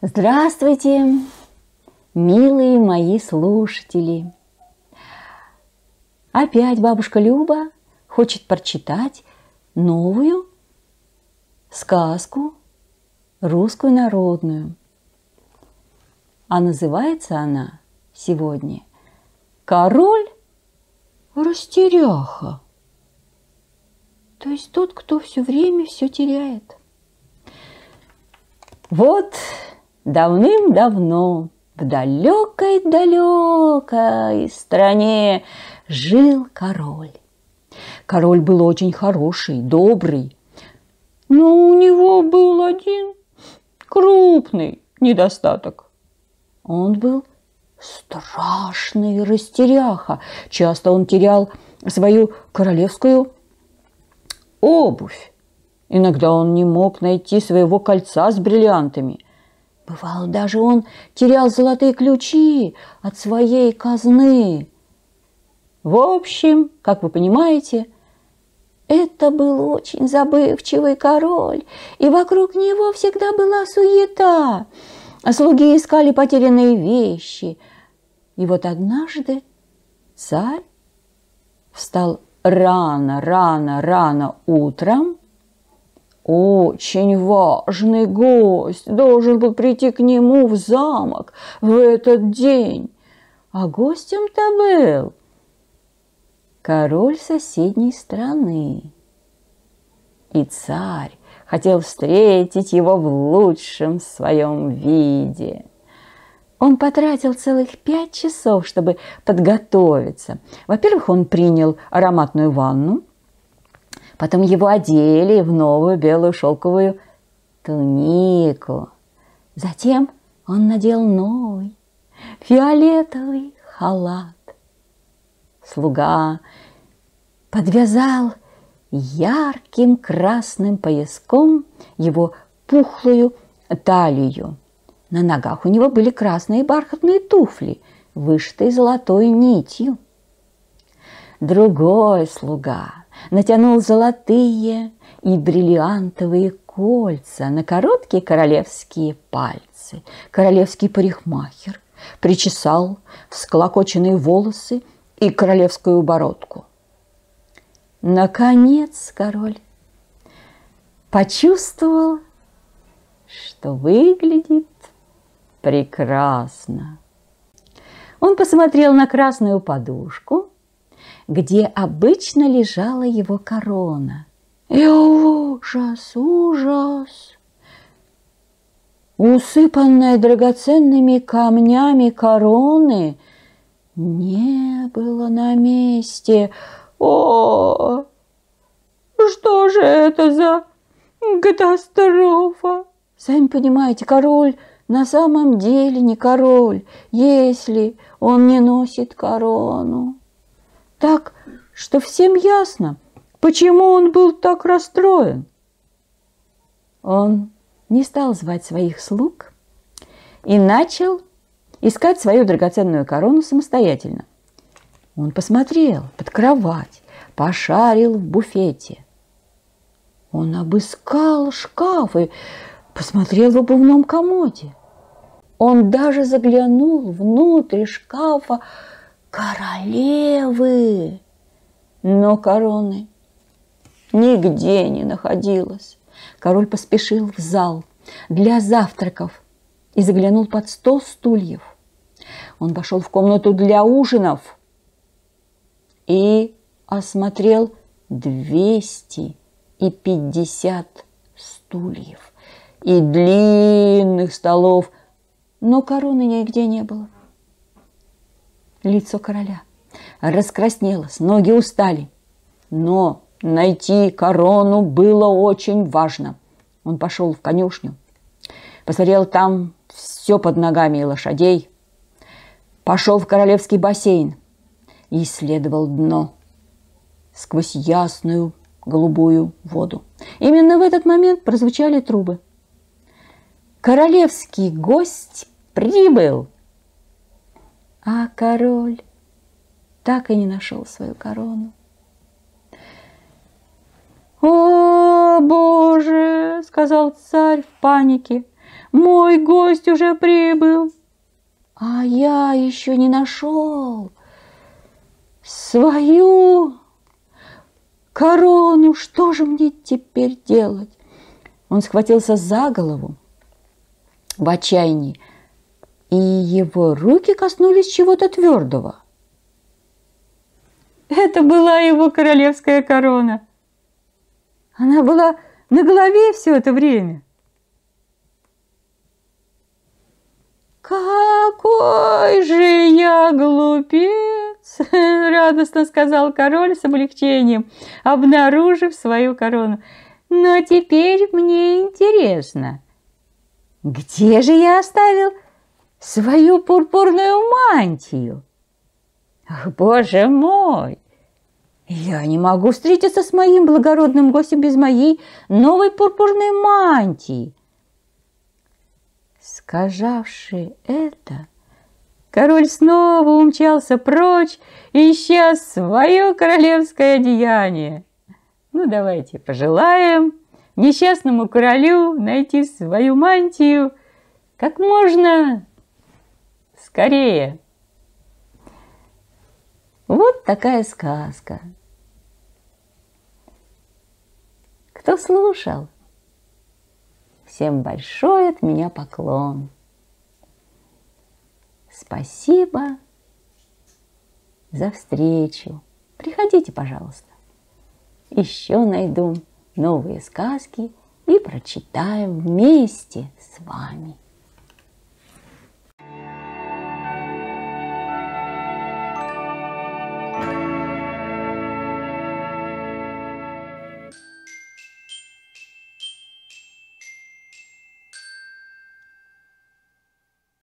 Здравствуйте, милые мои слушатели! Опять бабушка Люба хочет прочитать новую сказку, русскую народную. А называется она сегодня «Король-растеряха». То есть тот, кто все время все теряет. Вот давным-давно в далекой-далекой стране жил король. Король был очень хороший, добрый, но у него был один крупный недостаток. Он был страшный растеряха. Часто он терял свою королевскую обувь. Иногда он не мог найти своего кольца с бриллиантами. Бывало, даже он терял золотые ключи от своей казны. В общем, как вы понимаете, это был очень забывчивый король, и вокруг него всегда была суета. Слуги искали потерянные вещи. И вот однажды царь встал рано утром. Очень важный гость должен был прийти к нему в замок в этот день. А гостем-то был король соседней страны. И царь хотел встретить его в лучшем своем виде. Он потратил целых 5 часов, чтобы подготовиться. Во-первых, он принял ароматную ванну. Потом его одели в новую белую шелковую тунику. Затем он надел новый фиолетовый халат. Слуга подвязал ярким красным пояском его пухлую талию. На ногах у него были красные бархатные туфли, вышитые золотой нитью. Другой слуга натянул золотые и бриллиантовые кольца на короткие королевские пальцы. Королевский парикмахер причесал всклокоченные волосы и королевскую бородку. Наконец король почувствовал, что выглядит прекрасно. Он посмотрел на красную подушку, где обычно лежала его корона. И ужас! Усыпанная драгоценными камнями короны не было на месте. О, что же это за катастрофа? Сами понимаете, король на самом деле не король, если он не носит корону. Так что всем ясно, почему он был так расстроен. Он не стал звать своих слуг и начал искать свою драгоценную корону самостоятельно. Он посмотрел под кровать, пошарил в буфете. Он обыскал шкаф и посмотрел в обувном комоде. Он даже заглянул внутрь шкафа королевы, но короны нигде не находилось. Король поспешил в зал для завтраков и заглянул под 100 стульев. Он вошел в комнату для ужинов и осмотрел 250 стульев и длинных столов, но короны нигде не было. Лицо короля раскраснелось, ноги устали. Но найти корону было очень важно. Он пошел в конюшню, посмотрел там все под ногами лошадей, пошел в королевский бассейн и исследовал дно сквозь ясную голубую воду. Именно в этот момент прозвучали трубы. Королевский гость прибыл. А король так и не нашел свою корону. «О, Боже!» – сказал царь в панике. мой гость уже прибыл. А я еще не нашел свою корону. Что же мне теперь делать? Он схватился за голову в отчаянии, и его руки коснулись чего-то твердого. Это была его королевская корона. Она была на голове все это время. «Какой же я глупец!» – радостно сказал король с облегчением, обнаружив свою корону. «Но теперь мне интересно, где же я оставил свою пурпурную мантию? Ах, Боже мой! Я не могу встретиться с моим благородным гостем без моей новой пурпурной мантии». Сказавши это, король снова умчался прочь, ища свое королевское одеяние. Ну, давайте пожелаем несчастному королю найти свою мантию как можно скорее. Вот такая сказка. Кто слушал? Всем большой от меня поклон. Спасибо за встречу. Приходите, пожалуйста. Еще найду новые сказки и прочитаем вместе с вами.